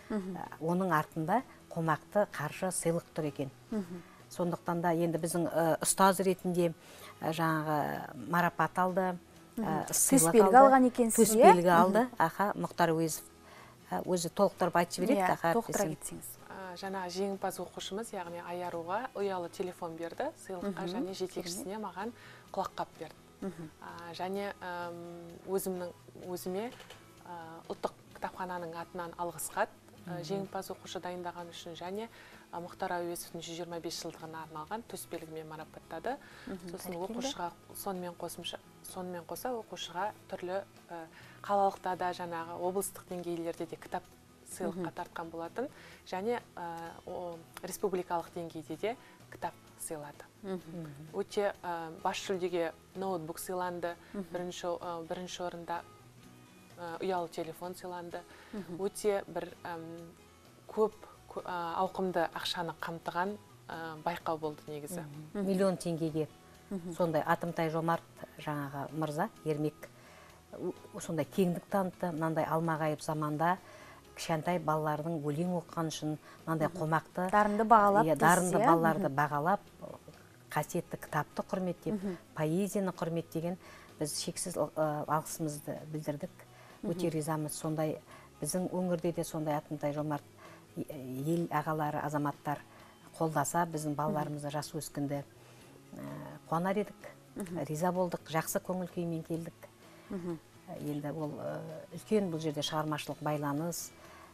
оның артында қомақты қаржы сыйлық тұр екен. Сондықтан да енді біздің ұстаз ретінде жаңағы марапат алды, сыйлық алды. Алған екенсіз, төс белгі алды. Аха, Мұхтар Әуезов өзі толықтырып айтып береді. Иә, толықтыра кетсеңіз. Жаңа жеңімпаз оқушымыз, яғни Аяруға ұялы телефон берді, сыйлыққа, және жетекшісіне маған құлаққап берді. Және өзімнің өзіме ұлттық кітапхананың атынан алғыс хат, жеңімпаз оқушы дайындаған үшін, және Мұхтар Әуезовтың жүз жиырма бес жылдығына арналған төсбелгімен марапаттады. Сосын оқушыға сонымен қосымша сонымен қоса оқушыға түрлі қалалықта да, жаңағы облыстық деңгейлерде де кітап сыйлыққа тартқан болатын, және республикалық деңгейде де кітап сыйлады. Өте бас жүлдеге ноутбук сыйланды, бірінші орында ұялы телефон сыйланды. Өте бір көп ауқымды ақшаны қамтыған байқау болды негізі. Миллион теңгеге сондай Атымтай Жомарт жаңағы мырза, Ермек, сондай кеңдік танытты. Мынандай алмағайып заманда кішкентай балалардың өлең оқыған үшін мынандай қомақты дарынды бағалап, дарынды балаларды бағалап, қасиетті кітапты құрметтеп, поэзияны құрметтеген біз шексіз алғысымызды білдірдік. Өте ризамыз. Сондай біздің өңірде де сондай Атымтай Жомарт ел ағалары, азаматтар қолдаса, біздің балаларымызды, жас өскінді қуанар едік, риза болдық, жақсы көңіл күймен келдік. Енді ол үлкен бұл жерде шығармашылық байланыс,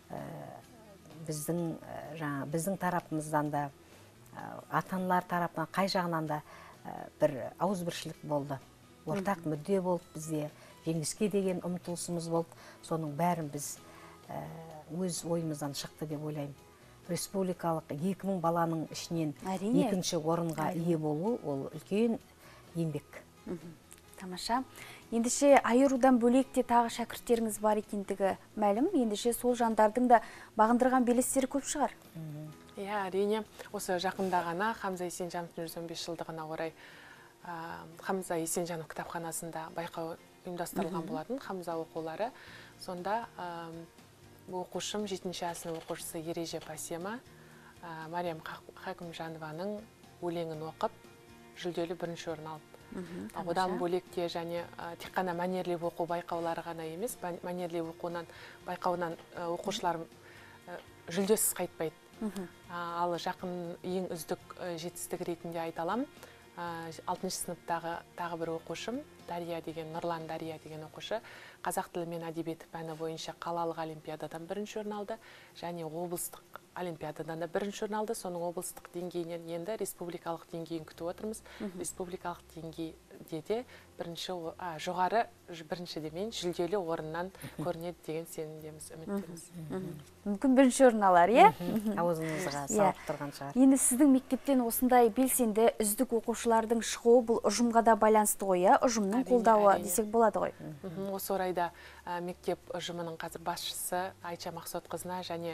біздің біздің тарапымыздан да, ата-аналар тарапынан, қай жағынан да бір ауызбіршілік болды. Ортақ мүдде болып, бізде жеңіске деген ұмтылысымыз болды. Соның бәрін біз өз ойымыздан шықты деп ойлаймын. Республикалық екі мың баланың ішінен екінші орынға ие болу, ол үлкен еңбек. Тамаша. Ендіше Айырудан бөлекте тағы шәкірттеріңіз бар екендігі мәлім. Ендіше сол жандардың да бағындырған белестері көп шығар. Иә, әрине. Осы жақында ғана Хамза Есенжановтың жүз он бес жылдығына орай Хамза Есенжанов кітапханасында байқау ұйымдастырылған болатын, Хамза оқулары. Сонда оқушым жетінші А сынып оқушысы Ережеп Асема Мариям Хакімжанованың өлеңін оқып, жүлделі бірінші орын алды. Одан бөлекте және тек қана мәнерлеп оқу байқаулары ғана емес, мәнерлеп оқуынан байқауынан оқушылар жүлдесіз қайтпайды. Ал жақын ең үздік жетістік ретінде айталам. алтыншы сыныптағы тағы бір оқушым, Дария деген, Нұрлан Дария деген оқушы, қазақ тілі мен әдебиеті пәні бойынша қалалық олимпиададан бірінші орын алды, және облыстық олимпиададан да бірінші орын алды. Соның облыстық деңгейінен енді республикалық деңгейін күтіп отырмыз. Республикалық деңгейде де бірінші, жоғары бірінші демейін, жүлделі орыннан көрінеді деген сенімдеміз, үміттеміз. Мүмкін бірінші орын алар, е? Аузыңызға салып тұрған шығар. Енді сіздің мектептен осындай белсенді үздік оқушылардың шығуы бұл ұжымға да байланысты ғой, ұжымның қолдауы десек болады ғой. Осы орайда мектеп ұжымының қазір басшысы Айша Мақсотқызына және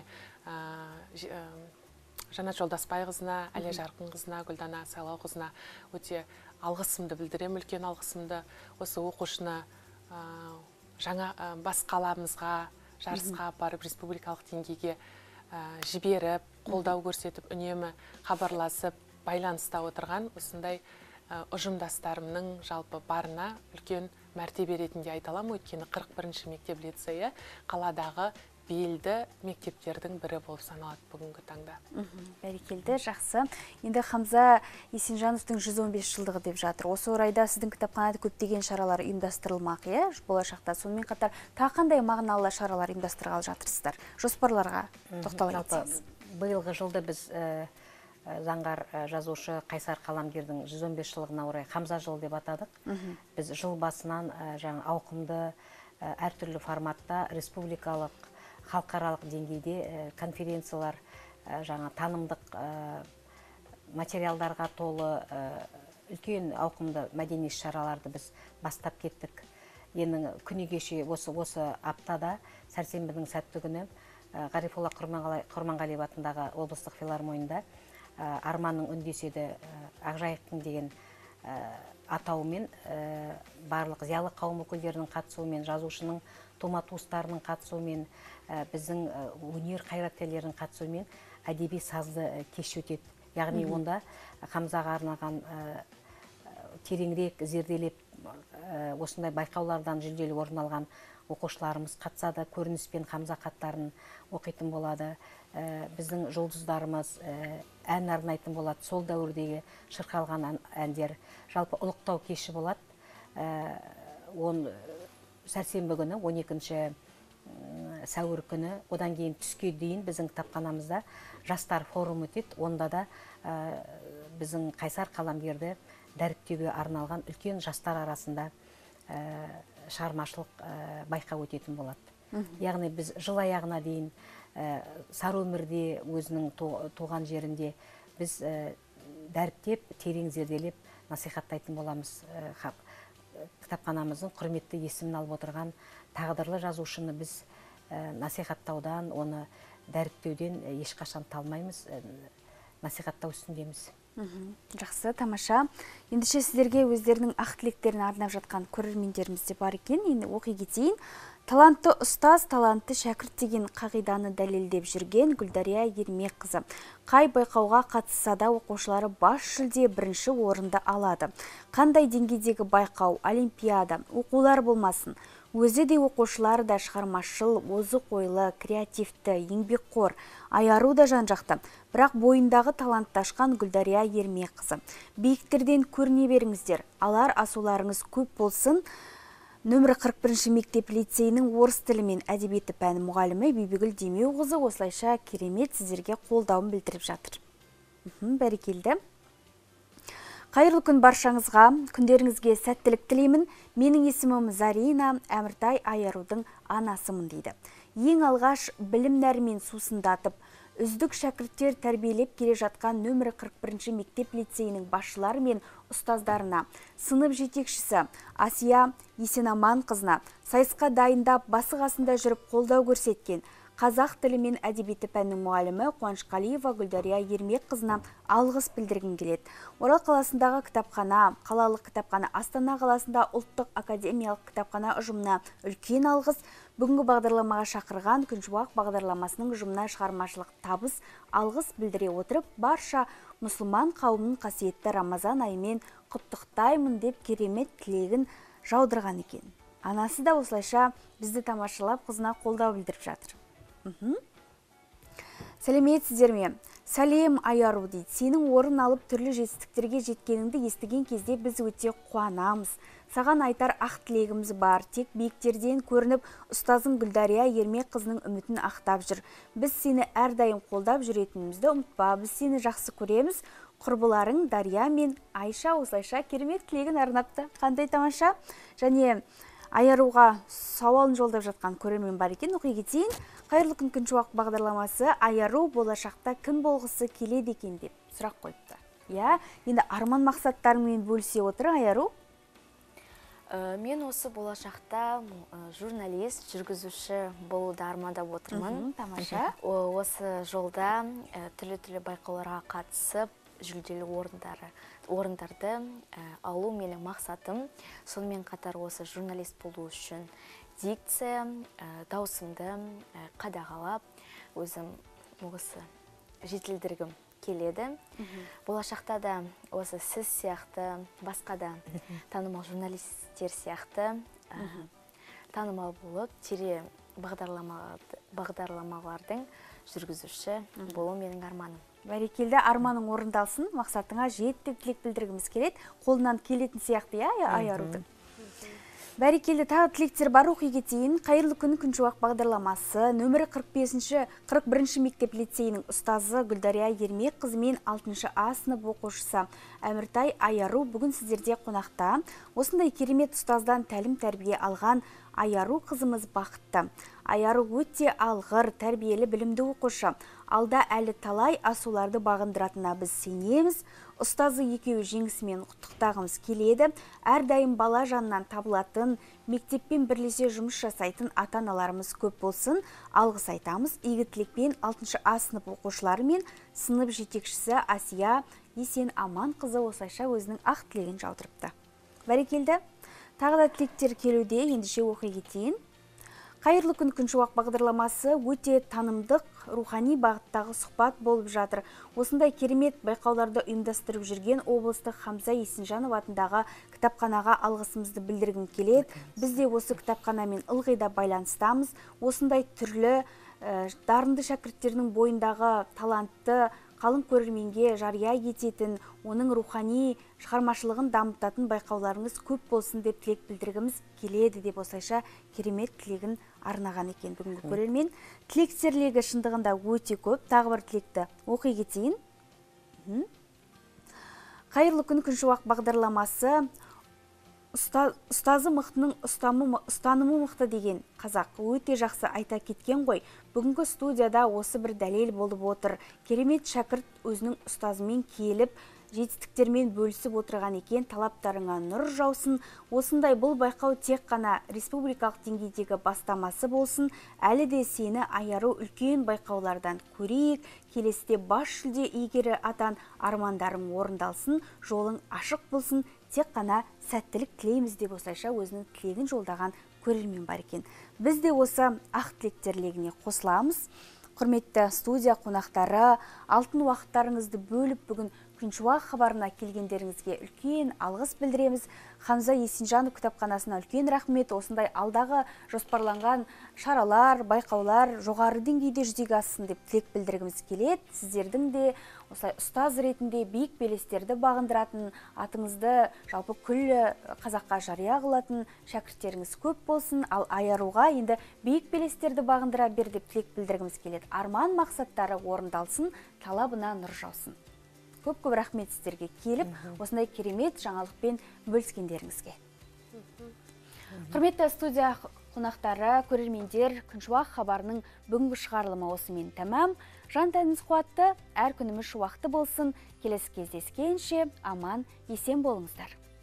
Жанат Жолдасбайқызына, Әлия Жарқынқызына, Гүлдана Сайлауқызына өте алғысымды білдірем, үлкен алғысымды. Осы оқушыны жаңа бас қаламызға, жарысқа апарып, республикалық деңгейге жіберіп, қолдау көрсетіп, үнемі хабарласып, байланыста отырған осындай ұжымдастарымның жалпы барына үлкен мәртебе ретінде айталам. Өйткені қырық бірінші мектеп лицейі қаладағы белді мектептердің бірі болып саналады бүгінгі таңда. Бәрекелді, жақсы. Енді Хамза Есенжановтың жүз он бес жылдығы деп жатыр. Осы орайда сіздің кітапханада көптеген шаралар ұйымдастырылмақ, е, болашақта. Сонымен қатар тағы қандай мағыналы шаралар ұйымдастырғалы жатырсыздар? Жоспарларға тоқталып кетсеңіз. Биылғы жылды біз заңғар жазушы Қайсар қаламгердің жүз он бес жылдығына орай Хамза жыл деп атадық. Біз жыл басынан жаңа ауқымды әртүрлі форматта республикалық, халықаралық деңгейде конференциялар, жаңа танымдық материалдарға толы үлкен ауқымды мәдени шараларды біз бастап кеттік. Енді күні кеше осы осы аптада сәрсенбінің сәтті күні Ғарифолла Құрманғалиев атындағы облыстық филармонияда Арманның үндеседі Ақжайықтың деген атауымен барлық зиялы қауым өкілдерінің қатысуымен жазушының тума туыстарының қатысуымен, біздің өнер қайраткерлерінің қатысуымен әдеби сазды кеш өтеді. Яғни онда Хамзаға арнаған тереңірек зерделеп осындай байқаулардан жүлделі орын алған оқушыларымыз қатысады, көрініспен Хамза хаттарын оқитын болады. Біздің жұлдыздарымыз ән арнайтын болады, сол дәуірдегі шырқалған әндер. Жалпы ұлықтау кеші болады. Он сәрсенбі күні, он екінші сәуір күні, одан кейін түске дейін біздің кітапханамызда жастар форум өтеді. Онда да біздің Қайсар қаламгерді дәріптеуге арналған үлкен жастар арасында шығармашылық байқау өтетін болады. Яғни біз жыл аяғына дейін Сары өмірде, өзінің туған жерінде біз дәріптеп, терең зерделеп насихаттайтын боламыз. Кітапханамыздың құрметті есімін алып отырған тағдырлы жазушыны біз насихаттаудан, оны дәріптеуден ешқашан талмаймыз, насихаттау үстіндеміз. Жақсы, тамаша. Ендіше сіздерге өздерінің ақ тілектерін арнап жатқан көрермендеріміз де бар екен. Енді оқи кетейін. Талантты ұстаз, талантты шәкірт деген қағиданы дәлелдеп жүрген Гүлдария Ермекқызы. Қай байқауға қатысса да оқушылары бас жүлде бірінші орынды алады. Қандай деңгейдегі байқау, олимпиада, оқулар болмасын. Өзі де оқушылары да шығармашыл, озық ойлы, креативті, еңбекқор, аяру да жан-жақты. Бірақ бойындағы талантты ашқан Гүлдария Ермекқызы. Биіктерден көріне беріңіздер, алар асуларыңыз көп болсын. Нөмірі қырық бірінші мектеп лицейінің орыс тілі мен әдебиеті пәні мұғалімі Бибігүл Демеуқызы осылайша керемет сіздерге қолдауын білдіріп жатыр. Бәрекелді. Қайырлы күн баршаңызға, күндеріңізге сәттілік тілеймін. Менің есімім Зарина, Әміртай Аярудың анасымын дейді. Ең алғаш білім нәрімен сусындатып, үздік шәкірттер тәрбиелеп келе жатқан нөмірі қырық бірінші мектеп лицейінің басшылары мен ұстаздарына, сынып жетекшісі Асия Есенаманқызына, сайысқа дайындап басы қасында жүріп қолдау көрсеткен қазақ тілі мен әдебиеті пәнінің мұғалімі Қуанышқалиева Гүлдария Ермекқызына алғыс білдіргім келеді. Орал қаласындағы кітапхана, қалалық кітапхана, Астана қаласында ұлттық академиялық кітапхана ұжымына үлкен алғыс. Бүгінгі бағдарламаға шақырған Күншуақ бағдарламасының ұжымына шығармашылық табыс алғыс білдіре отырып, барша мұсылман қауымның қасиетті Рамазан айымен құттықтаймын деп керемет тілегін жаудырған екен. Анасы да осылайша бізді тамашалап қызына қолдау білдіріп жатыр. Сәлеметсіздер ме? Сәлем Аяру дейді. Сенің орын алып түрлі жетістіктерге жеткеніңді естіген кезде біз өте қуанамыз. Саған айтар ақ тілегіміз бар. Тек биіктерден көрініп, ұстазың Гүлдария Ермекқызының үмітін ақтап жүр. Біз сені әрдайым қолдап жүретінімізді ұмытпа. Біз сені жақсы көреміз. Құрбыларың Дария мен Айша осылайша керемет тілегін арнапты. Қандай тамаша? Және Аяруға сауалын жолдап жатқан көрермен бар екен. Оқи кетейін. Қайырлы күн Күншуақ бағдарламасы Аяру болашақта кім болғысы келеді екен деп сұрақ қойыпты. Я, енді арман мақсаттарымен бөлісе отыр Аяру. Мен осы болашақта журналист, жүргізуші болуды армандап отырмын. Тамаша. Осы жолда түрлі-түрлі байқауларға қатысып, жүлделі орындары орындарды алу менің мақсатым. Сонымен қатар осы журналист болу үшін дикция, даусымды қадағалап, өзім осы жетілдіргім келеді. Болашақта да осы сіз сияқты, басқа да танымал журналисттер сияқты танымал болып, тере бағдарламалардың жүргізуші болу менің арманым. Бәрекелді, арманың орындалсын, мақсатыңа жет деп тілек білдіргіміз келеді. Қолынан келетін сияқты, Аярудың. Бәрекелді, тағы тілектер бар, оқи кетейін. Қайырлы күн Күншуақ бағдарламасы нөмірі қырық бесінші қырық бірінші мектеп лицейінің ұстазы Гүлдария Ермекқызы мен алтыншы А сынып оқушысы Әміртай Аяру бүгін сіздерде қонақта. Осындай керемет ұстаздан тәлім тәрбие алған Аяру қызымыз бақытты. Аяру өте алғыр, тәрбиелі, білімді оқушы. Алда әлі талай асуларды бағындыратынына біз сенеміз. Ұстазы екеуі жеңісімен құттықтағымыз келеді. Әрдайым бала жанынан табылатын, мектеппен бірлесе жұмыс жасайтын ата-аналарымыз көп болсын. Алғыс айтамыз. Игі тілекпен алтыншы А сынып оқушылары мен сынып жетекшісі Асия Есенаманқызы осылайша өзінің ақ тілегін жаудырыпты. Бәрекелді. Тағы да тілектер келуде, ендіше оқи кетейін. Қайырлы күн күншуақ бағдарламасы өте танымдық рухани бағыттағы сұхбат болып жатыр. Осындай керемет байқауларды ұйымдастырып жүрген облыстық Хамза Есенжанов атындағы кітапханаға алғысымызды білдіргім келеді. Біз де осы кітапханамен ылғи да байланыстамыз. Осындай түрлі дарынды шәкірттерінің бойындағы талантты қалың көрерменге жария ететін, оның рухани шығармашылығын дамытатын байқауларыңыз көп болсын деп тілек білдіргіміз келеді деп осылайша керемет тілегін арнаған екен бүгінгі көрермен. Тілектерлегі шындығында өте көп. Тағы бір тілекті оқи кетейін. Қайырлы күн күншуақ бағдарламасы ұстазы мықтының ұстанымы мықты деген қазақ өте жақсы айта кеткен ғой. Бүгінгі студияда осы бір дәлел болып отыр. Керемет шәкірт өзінің ұстазымен келіп, жетістіктермен бөлісіп отырған екен. Талаптарыңа нұр жаусын. Осындай бұл байқау тек қана республикалық деңгейдегі бастамасы болсын. Әлі де сені аяру үлкен байқаулардан көрейік. Келесіде бас жүлде иегері атан армандарың орындалсын, жолың ашық болсын. Тек қана сәттілік тілейміз деп осылайша өзінің тілегін жолдаған көрермен бар екен. Біз де осы ақ тілектерлегіне қосыламыз. Құрметті студия қонақтары, алтын уақыттарыңызды бөліп бүгін Күншуақ хабарына келгендеріңізге үлкен алғыс білдіреміз. Хамза Есенжанов кітапханасына үлкен рахмет. Осындай алдағы жоспарланған шаралар, байқаулар жоғары деңгейде жүзеге ассын деп тілек білдіргіміз келеді. Сіздердің де осылай ұстаз ретінде биік белестерді бағындыратын, атыңызды жалпы күллі қазаққа жария қылатын шәкірттеріңіз көп болсын. Ал аяруға енді биік белестерді бағындыра бер деп тілек білдіргіміз келеді. Арман мақсаттары орындалсын, талабына нұр жаусын. Көп-көп рахмет сіздерге келіп, осындай керемет жаңалықпен бөліскендеріңізге. Құрметті студия қонақтары, көрермендер, Күншуақ хабарының бүгінгі шығарылымы осымен тәмам. Жан тәніңіз қуатты, әр күніміз шуақты болсын. Келесі кездескенше аман, есен болыңыздар.